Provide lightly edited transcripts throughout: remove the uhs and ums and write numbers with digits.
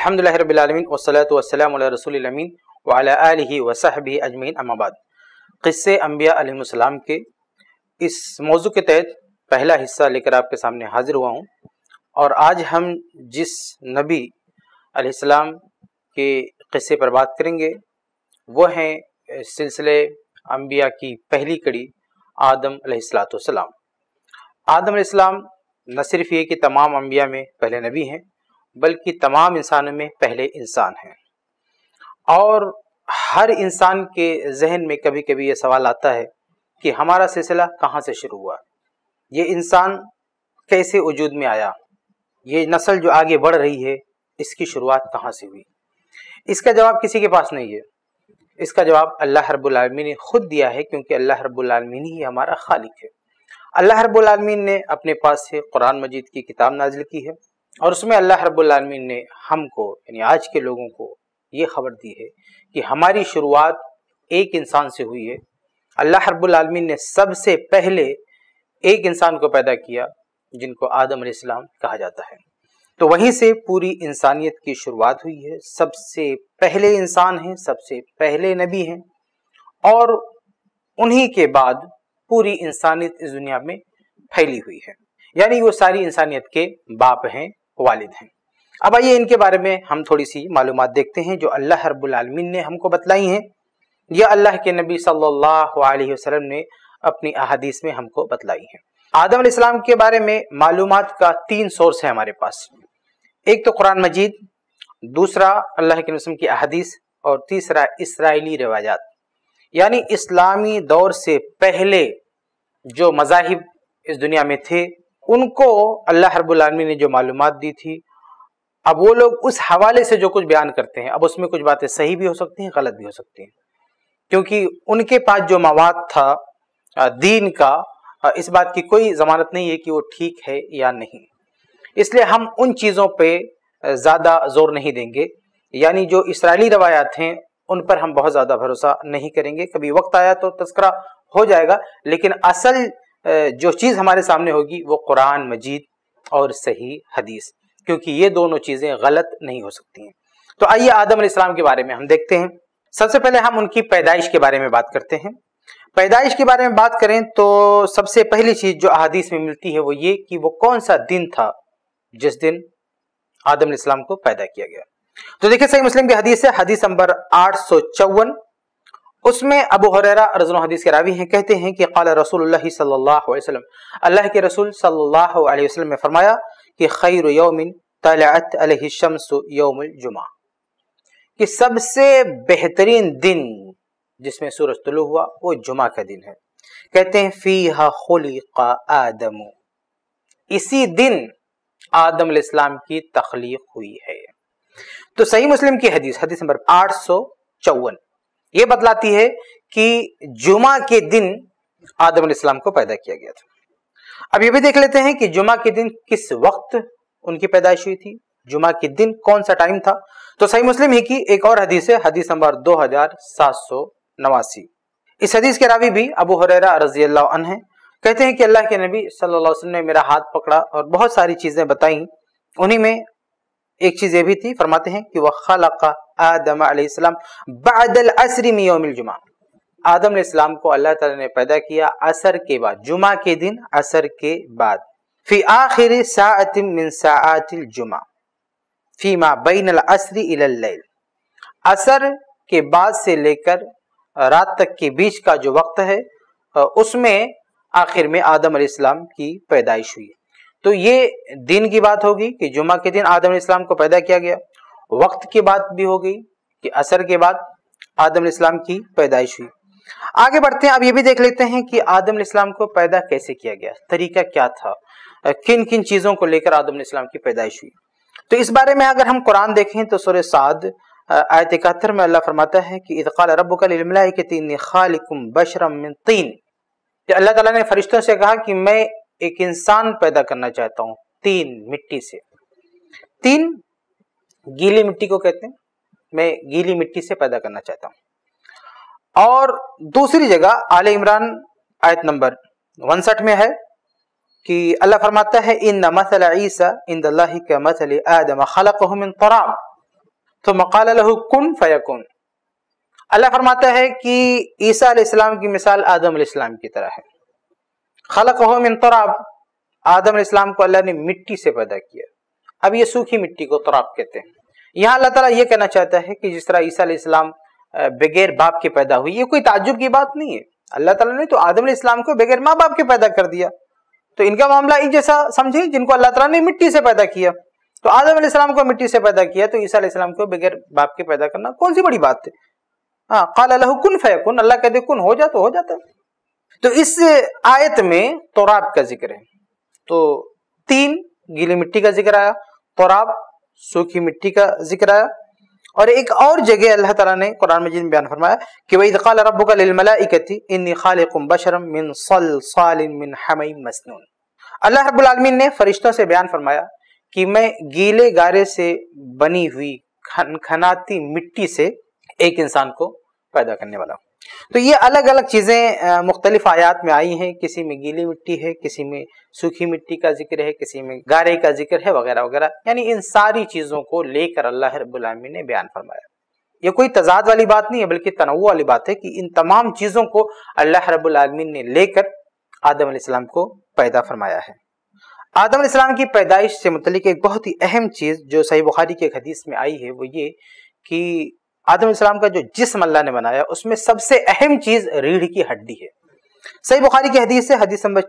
الحمدللہ رب العالمین والصلاۃ والسلام علی رسول الامین وعلی آلہ وصحبہ اجمعین اما بعد۔ قصے انبیاء علیہ السلام کے اس موضوع کے تحت پہلا حصہ لے کر آپ کے سامنے حاضر ہوا ہوں، اور آج ہم جس نبی علیہ السلام کے قصے پر بات کریں گے وہ ہیں سلسلے انبیاء کی پہلی کڑی آدم علیہ السلام۔ آدم علیہ السلام نہ صرف یہ کہ تمام انبیاء میں پہلے نبی ہیں بلکہ تمام انسانوں میں پہلے انسان ہیں، اور ہر انسان کے ذہن میں کبھی کبھی یہ سوال آتا ہے کہ ہمارا سلسلہ کہاں سے شروع ہوا، یہ انسان کیسے وجود میں آیا، یہ نسل جو آگے بڑھ رہی ہے اس کی شروعات کہاں سے ہوئی۔ اس کا جواب کسی کے پاس نہیں ہے، اس کا جواب اللہ رب العالمین نے خود دیا ہے، کیونکہ اللہ رب العالمین ہی ہمارا خالق ہے۔ اللہ رب العالمین نے اپنے پاس سے قرآن مجید کی کتاب نازل کی ہے، اور اس میں اللہ رب العالمین نے ہم کو یعنی آج کے لوگوں کو یہ خبر دی ہے کہ ہماری شروعات ایک انسان سے ہوئی ہے۔ اللہ رب العالمین نے سب سے پہلے ایک انسان کو پیدا کیا جن کو آدم علیہ السلام کہا جاتا ہے، تو وہیں سے پوری انسانیت کی شروعات ہوئی ہے۔ سب سے پہلے انسان ہیں، سب سے پہلے نبی ہیں، اور انہی کے بعد پوری انسانیت اس دنیا میں پھیلی ہوئی ہے، یعنی وہ ساری انسانیت کے باپ ہیں، والد ہیں۔ اب آئیے ان کے بارے میں ہم تھوڑی سی معلومات دیکھتے ہیں جو اللہ رب العالمین نے ہم کو بتلائی ہیں، یا اللہ کے نبی صلی اللہ علیہ وسلم نے اپنی احادیث میں ہم کو بتلائی ہیں۔ آدم علیہ السلام کے بارے میں معلومات کا 3 سورس ہے ہمارے پاس، ایک تو قرآن مجید، دوسرا اللہ کے رسول کی احادیث، اور تیسرا اسرائیلی روایات، یعنی اسلامی دور سے پہلے جو مذاہب اس دنیا میں تھے ان کو اللہ رب العالمین نے جو معلومات دی تھی، اب وہ لوگ اس حوالے سے جو کچھ بیان کرتے ہیں، اب اس میں کچھ باتیں صحیح بھی ہو سکتی ہیں، غلط بھی ہو سکتی ہیں، کیونکہ ان کے پاس جو مواد تھا دین کا، اس بات کی کوئی ضمانت نہیں ہے کہ وہ ٹھیک ہے یا نہیں، اس لیے ہم ان چیزوں پہ زیادہ زور نہیں دیں گے، یعنی جو اسرائیلی روایات ہیں ان پر ہم بہت زیادہ بھروسہ نہیں کریں گے۔ کبھی وقت آیا تو تذکرہ ہو جائے گا، لیکن اصل جو چیز ہمارے سامنے ہوگی وہ قرآن مجید اور صحیح حدیث، کیونکہ یہ دونوں چیزیں غلط نہیں ہو سکتی ہیں۔ تو آئیے آدم علیہ السلام کے بارے میں ہم دیکھتے ہیں۔ سب سے پہلے ہم ان کی پیدائش کے بارے میں بات کرتے ہیں۔ پیدائش کے بارے میں بات کریں تو سب سے پہلی چیز جو احادیث میں ملتی ہے وہ یہ کہ وہ کون سا دن تھا جس دن آدم علیہ السلام کو پیدا کیا گیا۔ تو دیکھیں صحیح مسلم کی حدیث ہے، حدیث نمبر 854، اس میں ابو ہریرہ رضی اللہ عنہ حدیث کے راوی ہیں، کہتے ہیں کہ قال رسول اللہ صلی اللہ علیہ وسلم، اللہ کے رسول صلی اللہ علیہ وسلم نے فرمایا کہ خیر یوم طلعت علیہ الشمس یوم الجمعہ، کہ سب سے بہترین دن جس میں سورج طلوع ہوا وہ جمعہ کا دن ہے۔ کہتے ہیں فیہا خلق آدم، اسی دن آدم علیہ السلام کی تخلیق ہوئی ہے۔ تو صحیح مسلم کی حدیث، حدیث نمبر 854، یہ بتلاتی ہے کہ جمعہ کے دن آدم علیہ السلام کو پیدا کیا گیا تھا۔ اب یہ بھی دیکھ لیتے ہیں کہ جمعہ کے دن کس وقت ان کی پیدائش ہوئی تھی، جمعہ کے دن کون سا ٹائم تھا۔ تو صحیح مسلم ہی کی ایک اور حدیث ہے، حدیث نمبر 2789، اس حدیث کے راوی بھی ابو ہریرہ رضی اللہ عنہ ہیں، کہتے ہیں کہ اللہ کے نبی صلی اللہ علیہ وسلم نے میرا ہاتھ پکڑا اور بہت ساری چیزیں بتائیں، انہی میں ایک چیز یہ بھی تھی، فرماتے ہیں کہ وَخَلَقَ آدم علیہ السلام بعد العصر من یوم الجمعہ، آدم علیہ السلام کو اللہ تعالیٰ نے پیدا کیا عصر کے بعد، جمعہ کے دن عصر کے بعد، فی آخر ساعت من ساعات الجمعہ فیما بین العصر الی اللیل، عصر کے بعد سے لے کر رات تک کے بیچ کا جو وقت ہے اس میں آخر میں آدم علیہ السلام کی پیدائش ہوئی۔ تو یہ دن کی بات ہوگی کہ جمعہ کے دن آدم علیہ السلام کو پیدا کیا گیا، وقت کی بات بھی ہو گئی کہ عصر کے بعد آدم علیہ السلام کی پیدائش ہوئی۔ آگے بڑھتے ہیں، اب یہ بھی دیکھ لیتے ہیں کہ آدم علیہ السلام کو پیدا کیسے کیا گیا، طریقہ کیا تھا، کن کن چیزوں کو لے کر آدم علیہ السلام کی پیدائش ہوئی۔ تو اس بارے میں اگر ہم قرآن دیکھیں تو سورہ صاد آیت 71 میں اللہ فرماتا ہے کہ اذ قال ربک للملائکۃ انی خالق بشرا من طین، کہ اللہ تعالیٰ نے فرشتوں سے کہا کہ میں ایک انسان پیدا کرنا چاہتا ہوں تین، مٹی سے۔ تین گیلی مٹی کو کہتے ہیں، میں گیلی مٹی سے پیدا کرنا چاہتا ہوں۔ اور دوسری جگہ آل عمران آیت نمبر 59 میں ہے کہ اللہ فرماتا ہے ان مثل عیسی عند اللہ کمثل آدم خلقہ من تراب، تو قال لہ کن فیکن. اللہ فرماتا ہے کہ عیسیٰ علیہ السلام کی مثال آدم علیہ السلام کی طرح ہے. خلقہ من تراب، آدم علیہ السلام کو اللہ نے مٹی سے پیدا کیا. اب یہ سوکھی مٹی کو تراب کہتے ہیں. یہاں اللہ تعالیٰ یہ کہنا چاہتا ہے کہ جس طرح عیسیٰ علیہ السلام بغیر باپ کے پیدا ہوئی، یہ کوئی تعجب کی بات نہیں ہے. اللہ تعالیٰ نے تو آدم علیہ السلام کو بغیر ماں باپ کے پیدا کر دیا، تو ان کا معاملہ اس جیسا سمجھیں جن کو اللہ تعالیٰ نے مٹی سے پیدا کیا. تو آدم علیہ السلام کو مٹی سے پیدا کیا، تو عیسیٰ علیہ السلام کو بغیر باپ کے پیدا کرنا کون سی بڑی بات ہے؟ ہاں، قال لہ کن فیکن، اللہ کہتے کن ہو جا تو ہو جاتا. تو اس آیت میں تراب کا ذکر ہے. تو 3 گیلی مٹی کا ذکر آیا، تراب سوکھی مٹی کا ذکر آیا، اور ایک اور جگہ اللہ تعالیٰ نے قرآن مجید میں بیان فرمایا کہ وَإِذْ قَالَ رَبُّكَ لِلْمَلَائِكَةِ إِنِّي خَالِقٌ بَشَرًا مِّن صَلْصَالٍ مِّن حَمَإٍ مَّسْنُونٍ. اللہ رب العالمین نے فرشتوں سے بیان فرمایا کہ میں گیلے گارے سے بنی ہوئی کھنکھناتی مٹی سے ایک انسان کو پیدا کرنے والا ہوں. تو یہ الگ الگ چیزیں مختلف آیات میں آئی ہیں. کسی میں گیلی مٹی ہے، کسی میں سوکھی مٹی کا ذکر ہے، کسی میں گارے کا ذکر ہے، وغیرہ وغیرہ. یعنی ان ساری چیزوں کو لے کر اللہ رب العالمین نے بیان فرمایا. یہ کوئی تضاد والی بات نہیں ہے، بلکہ تنوع والی بات ہے کہ ان تمام چیزوں کو اللہ رب العالمین نے لے کر آدم علیہ السلام کو پیدا فرمایا ہے. آدم علیہ السلام کی پیدائش سے متعلق ایک بہت ہی اہم چیز جو صحیح بخاری کی ایک حدیث میں آئی ہے وہ یہ کہ آدم علیہ السلام کا جو جسم اللہ نے بنایا اس میں سب سے اہم چیز ریڑھ کی ہڈی ہے. صحیح بخاری کی حدیث ہے، حدیث نمبر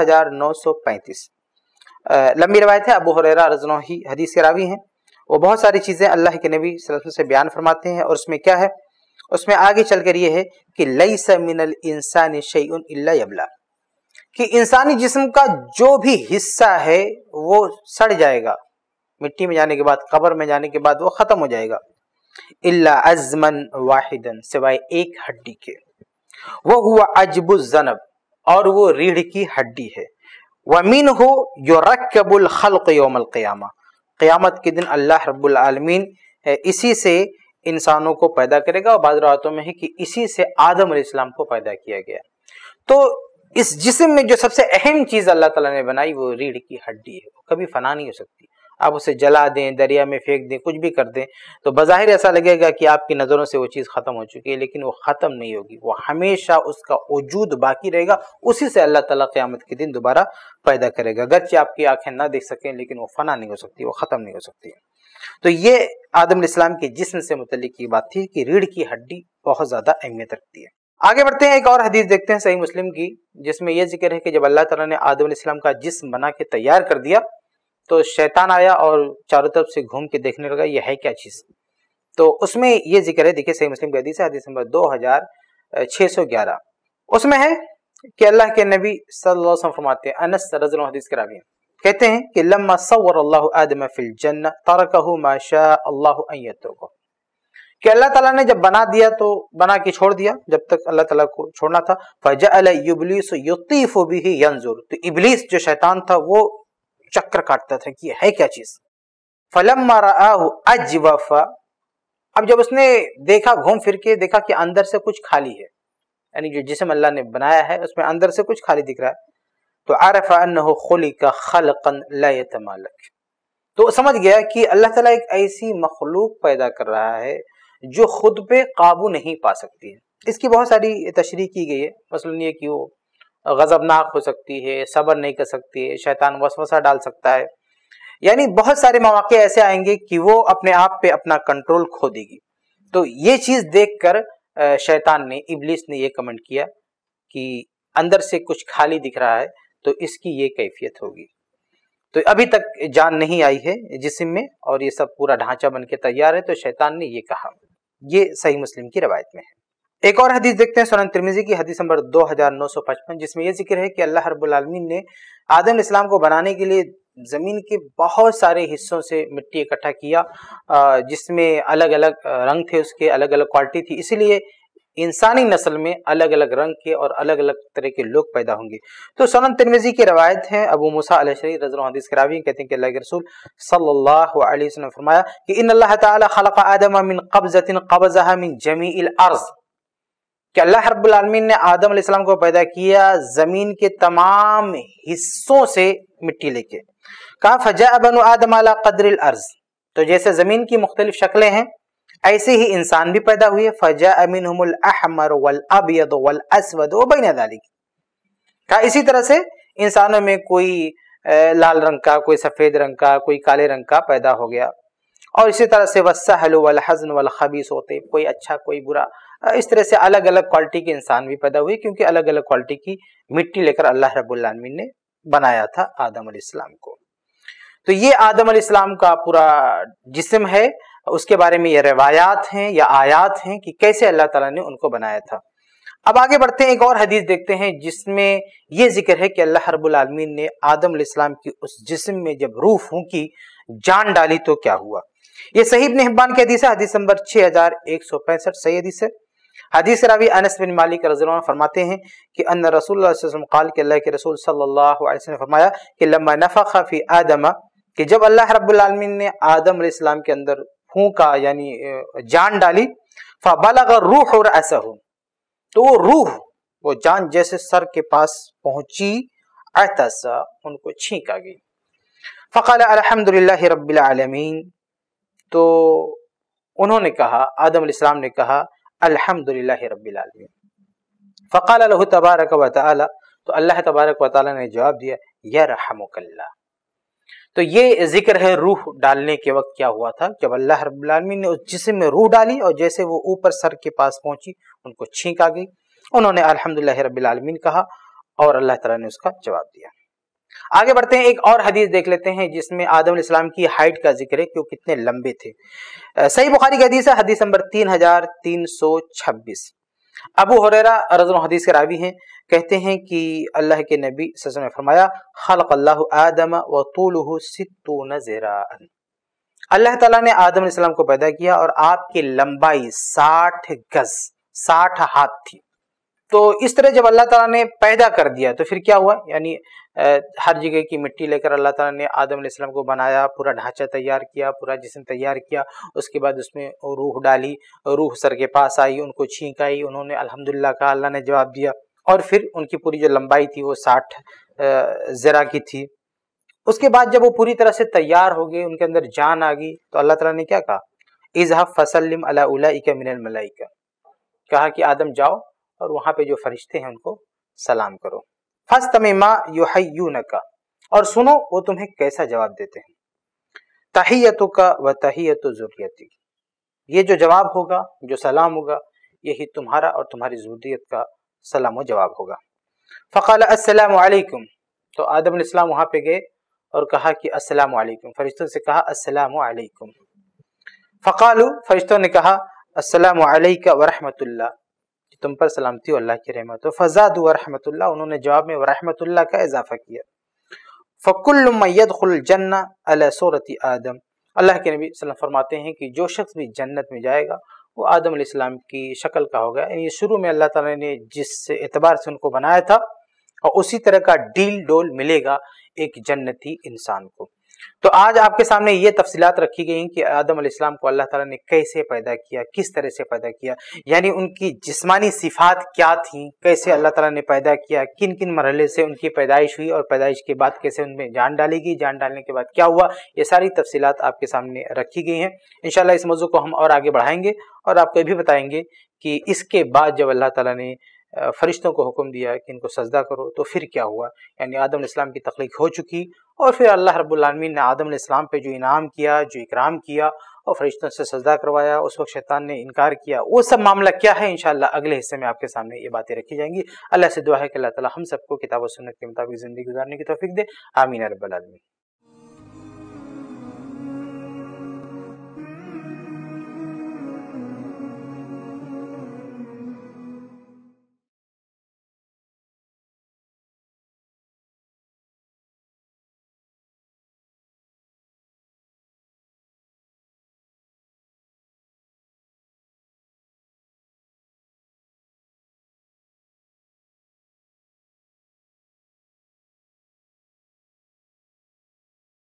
4935. لمبی روایت ہے، ابو ہریرہ رضی اللہ عنہ حدیث کے راوی ہیں. وہ بہت ساری چیزیں اللہ کے نبی صلی اللہ علیہ وسلم سے بیان فرماتے ہیں، اور اس میں کیا ہے، اس میں آگے چل کر یہ ہے کہ لیس من الانسان شیء الا یبلا، کہ انسانی جسم کا جو بھی حصہ ہے وہ سڑ جائے گا، مٹی میں جانے کے بعد، قبر میں جانے کے بعد وہ ختم ہو جائے گا. الا عظما واحدا، سوائے ایک ہڈی کے، وہو عجب الذنب، اور وہ ریڑھ کی ہڈی ہے. ومنہ یرکب الخلق یوم القیامہ، قیامت کے دن اللہ رب العالمین اسی سے انسانوں کو پیدا کرے گا. اور بعض روایتوں میں ہے کہ اسی سے آدم علیہ السلام کو پیدا کیا گیا. تو اس جسم میں جو سب سے اہم چیز اللہ تعالیٰ نے بنائی وہ ریڑھ کی ہڈی ہے. وہ کبھی فنا نہیں ہو سکتی. آپ اسے جلا دیں، دریا میں پھینک دیں، کچھ بھی کر دیں تو بظاہر ایسا لگے گا کہ آپ کی نظروں سے وہ چیز ختم ہو چکی ہے، لیکن وہ ختم نہیں ہوگی. وہ ہمیشہ اس کا وجود باقی رہے گا. اسی سے اللہ تعالیٰ قیامت کے دن دوبارہ پیدا کرے گا. گرچہ آپ کی آنکھیں نہ دیکھ سکیں لیکن وہ فنا نہیں ہو سکتی، وہ ختم نہیں ہو سکتی. تو یہ آدم علیہ السلام کے جسم سے متعلق کی بات تھی کہ ریڑھ کی ہڈی بہت زیادہ اہمیت رکھتی ہے. آگے بڑھتے ہیں، ایک اور حدیث دیکھتے ہیں صحیح مسلم کی، جس میں یہ ذکر ہے کہ جب اللہ تعالیٰ نے آدم علیہ السلام کا جسم بنا کے تیار کر دیا تو شیطان آیا اور چاروں طرف سے گھوم کے دیکھنے لگا یہ ہے کیا چیز. تو اس میں یہ ذکر ہے، دیکھیں صحیح مسلم کی حدیث ہے، حدیث نمبر 2611. اس میں ہے کہ اللہ کے نبی صلی اللہ علیہ وسلم فرماتے ہیں، انس رضی اللہ عنہ حدیث کے راوی ہیں، کہتے ہیں کہ لما صور اللہ آدم فی الجنہ ترکہ ما شاء اللہ ان یترکہ، کہ اللہ تعالیٰ نے جب بنا دیا تو بنا کے چھوڑ دیا جب تک اللہ تعالیٰ کو چھوڑنا تھا. فجعل ابلیس یطیف بہ ینظر، تو ابلیس جو شیطان تھا وہ چکر کاٹتا تھا کہ یہ ہے کیا چیز. فلما رآہ اجوف، اب جب اس نے دیکھا، گھوم پھر کے دیکھا کہ اندر سے کچھ خالی ہے، یعنی جو جسم اللہ نے بنایا ہے اس میں اندر سے کچھ خالی دکھ رہا ہے، تو عرف انہ خلق خلقا لا یتمالک، تو سمجھ گیا کہ اللہ تعالیٰ ایک ایسی مخلوق پیدا کر رہا ہے جو خود پہ قابو نہیں پا سکتی ہے. اس کی بہت ساری تشریح کی گئی ہے، مثلا یہ کہ وہ غضبناک ہو سکتی ہے، صبر نہیں کر سکتی ہے، شیطان وسوسہ ڈال سکتا ہے، یعنی بہت سارے مواقع ایسے آئیں گے کہ وہ اپنے آپ پہ اپنا کنٹرول کھو دے گی. تو یہ چیز دیکھ کر شیطان نے، ابلیس نے یہ کمنٹ کیا کہ اندر سے کچھ خالی دکھ رہا ہے تو اس کی یہ کیفیت ہوگی. تو ابھی تک جان نہیں آئی ہے جسم میں اور یہ سب پورا ڈھانچہ بن کے تیار ہے، تو شیطان نے یہ کہا. یہ صحیح مسلم کی روایت میں ہے. ایک اور حدیث دیکھتے ہیں سنن ترمذی کی، حدیث نمبر 2955، جس میں یہ ذکر ہے کہ اللہ رب العالمین نے آدم علیہ السلام کو بنانے کے لیے زمین کے بہت سارے حصوں سے مٹی اکٹھا کیا، جس میں الگ الگ رنگ تھے، اس کے الگ الگ کوالٹی تھی. اسی لیے انسانی نسل میں الگ الگ رنگ کے اور الگ الگ طرح کے لوگ پیدا ہوں گے. تو سنن ترمذی کی روایت ہے، ابو موسیٰ الاشعری رضی اللہ عنہ حدیث کے راوی کہتے ہیں کہ اللہ کے رسول صلی اللہ علیہ وسلم نے فرمایا کہ ان اللہ تعالی خلق آدم من قبضۃ قبضها من جمیع الارض، کہ اللہ رب العالمین نے آدم علیہ السلام کو پیدا کیا زمین کے تمام حصوں سے مٹی لے کے. کہا فجاء بنو آدم علی قدر الارض، تو جیسے زمین کی مختلف شکلیں ہیں ऐसे ही इंसान भी पैदा हुए, फजाअ मिनहुमुल अहमर वल अबयद वल अस्वद व बैन ज़ालिक। कहा इसी तरह से इंसानों में कोई लाल रंग का, कोई सफेद रंग का, कोई काले रंग का पैदा हो गया, और इसी तरह से वस्सहल वल हज़न वल खबीस होते, कोई अच्छा कोई बुरा, इस तरह से अलग अलग क्वालिटी के इंसान भी पैदा हुए, क्योंकि अलग अलग क्वालिटी की मिट्टी लेकर अल्लाह रब्बुल आलमीन ने बनाया था आदम अलैहिस्सलाम को। तो ये आदम अलैहिस्सलाम का पूरा जिस्म है, उसके बारे में ये रिवायात हैं या आयात हैं कि कैसे अल्लाह ताला ने उनको बनाया था। अब आगे बढ़ते हैं, एक और हदीस देखते हैं जिसमें ये जिक्र है कि अल्लाह रब्बुल आलमीन ने आदम अलैहिस्सलाम की उस जिस्म में जब रूह फूंकी, जान डाली, तो क्या हुआ। ये सही इब्न हिब्बान की हदीस है, हदीस नंबर 6165, सही हदीस है। हदीस रावी अनस बिन मालिक रज़ियल्लाहु अन्हु फरमाते हैं कि अन्ना रसूलुल्लाह सल्लल्लाहु अलैहि वसल्लम क़ाल, कि अल्लाह के रसूल सल्लल्लाहु अलैहि वसल्लम ने फरमाया कि लम्मा नफ़ख़ फ़ी आदम, कि जब अल्लाह रब्बुल आलमीन ने आदम अलैहिस्सलाम के अंदर फूंका यानी जान डाली, फ़बलग़ रूह रअसहु, तो वो रूह, वो जान जैसे सर के पास पहुंची, अतस, उनको छींक आ गई। फ़क़ाल अल्हम्दुलिल्लाहि रब्बिल आलमीन, तो उन्होंने कहा, आदम अलैहिस्सलाम ने कहा अल्हम्दुलिल्लाहि रब्बिल आलमीन। फ़क़ाल लहु तबारक व तआला, तो अल्लाह तबारक व तआला ने जवाब दिया यरहमुकल्लाह। तो ये जिक्र है रूह डालने के वक्त क्या हुआ था, जब अल्लाह रब्बुल आलमीन ने उस जिस्म में रूह डाली और जैसे वो ऊपर सर के पास पहुंची, उनको छींक आ गई। उन्होंने अल्हम्दुलिल्लाह रब्बिल आलमीन कहा और अल्लाह ताला ने उसका जवाब दिया। आगे बढ़ते हैं, एक और हदीस देख लेते हैं जिसमें आदम अलैहिस्सलाम की हाइट का जिक्र है कि वो कितने लंबे थे। सही बुखारी की हदीस है, हदीस नंबर 3326। अबू हुरैरा रज़ियल्लाहु हदीस के रावी हैं, कहते हैं कि अल्लाह के नबी सल्लल्लाहु अलैहि वसल्लम ने फरमाया खलक़ल्लाहु आदम व तूलुहु सित्तून ज़िराअन, अल्लाह ताला ने आदम अलैहिस्सलाम को पैदा किया और आपकी लंबाई 60 गज, 60 हाथ थी। तो इस तरह जब अल्लाह ताला ने पैदा कर दिया तो फिर क्या हुआ, यानी हर जगह की मिट्टी लेकर अल्लाह ताला ने आदम अलैहिस्सलाम को बनाया, पूरा ढांचा तैयार किया, पूरा जिस्म तैयार किया, उसके बाद उसमें रूह डाली, रूह सर के पास आई, उनको छींक आई, उन्होंने अल्हम्दुलिल्लाह कहा, अल्लाह ने जवाब दिया, और फिर उनकी पूरी जो लंबाई थी वो 60 ज़रा की थी। उसके बाद जब वो पूरी तरह से तैयार हो गए, उनके अंदर जान आ गई, तो अल्लाह ताला ने क्या कहा, इज़हब फसल्लिम अला उलाइका मिनल मलाइका, कहा कि आदम जाओ और वहां पे जो फरिश्ते हैं उनको सलाम करो। फस्तमिमा युहय्यूनका, और सुनो वो तुम्हें कैसा जवाब देते हैं। तहियतुका व तहियतु ज़ुर्रियतिक, ये जो जवाब होगा, जो सलाम होगा, यही तुम्हारा और तुम्हारी ज़ुर्रियत का सलाम व जवाब होगा। फ़क़ाल अस्सलामु अलैकुम, तो आदम अलैहिस्सलाम वहां पे गए और कहा कि अस्सलामु अलैकुम, फरिश्तों से कहा अस्सलामु अलैकुम। फ़क़ालू, फरिश्तों ने कहा अस्सलामु अलैका व रहमतुल्लाह, तुम पर सलामती अल्लाह की रहमत हो। फ़ज़ादू व रहमतुल्लाह, उन्होंने जवाब में व रहमतुल्लाह का इजाफा किया। फ़कुल्लु मन यदखुल जन्नह अला सूरति आदम, अल्लाह के नबी सल्लल्लाहु अलैहि वसल्लम फरमाते हैं कि जो शख्स भी जन्नत में जाएगा वो आदम अलैहिस्सलाम की शक्ल का होगा, यानी शुरू में अल्लाह ताला ने जिस एतबार से उनको बनाया था और उसी तरह का डील डोल मिलेगा एक जन्नती इंसान को। तो आज आपके सामने ये तफसीलात रखी गई हैं कि आदम अलैहिस्सलाम को अल्लाह ताला ने कैसे पैदा किया, किस तरह से पैदा किया, यानी उनकी जिस्मानी सिफात क्या थी, कैसे अल्लाह ताला ने पैदा किया, किन किन मरहले से उनकी पैदाइश हुई और पैदाइश के बाद कैसे उनमें जान डाली गई, जान डालने के बाद क्या हुआ, ये सारी तफसीलात आपके सामने रखी गई हैं। इंशाअल्लाह इस मौजू को हम और आगे बढ़ाएंगे और आपको ये भी बताएंगे कि इसके बाद जब अल्लाह ताला ने फरिश्तों को हुक्म दिया कि इनको सजदा करो तो फिर क्या हुआ, यानी आदम अलैहिस्सलाम की तख्लीक हो चुकी और फिर अल्लाह रब्बुल आलमीन ने आदम अलैहिस्सलाम पे जो इनाम किया, जो इकराम किया और फरिश्तों से सजदा करवाया, उस वक्त शैतान ने इनकार किया, वो सब मामला क्या है इंशाअल्लाह अगले हिस्से में आपके सामने ये बातें रखी जाएंगी। अल्लाह से दुआ है कि अल्लाह ताला हम सबको किताब और सुन्नत के मुताबिक ज़िंदगी गुजारने की तौफीक दे। आमीन या रब्बल आलमीन।